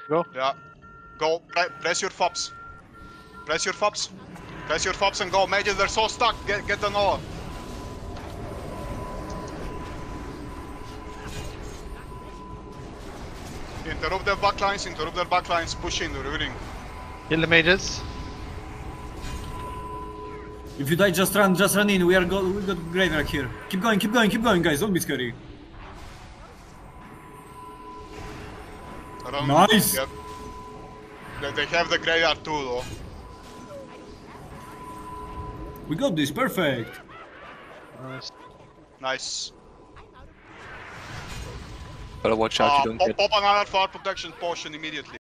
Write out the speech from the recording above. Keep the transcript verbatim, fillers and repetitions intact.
Go. Yeah. Go. Pre press your fobs. Press your fobs. Press your fobs and go. Mages, they're so stuck. Get get the Noah. Interrupt their backlines. Interrupt their backlines. Push in. We're winning. Kill the mages. If you die, just run, just run in. We are go we got graveyard here. Keep going, keep going, keep going, guys. Don't be scary. Around Nice. Yep. They, they have the graveyard too, though. We got this. Perfect. Nice. Nice. Gotta watch out Uh, you don't pop, get. pop another fire protection potion immediately.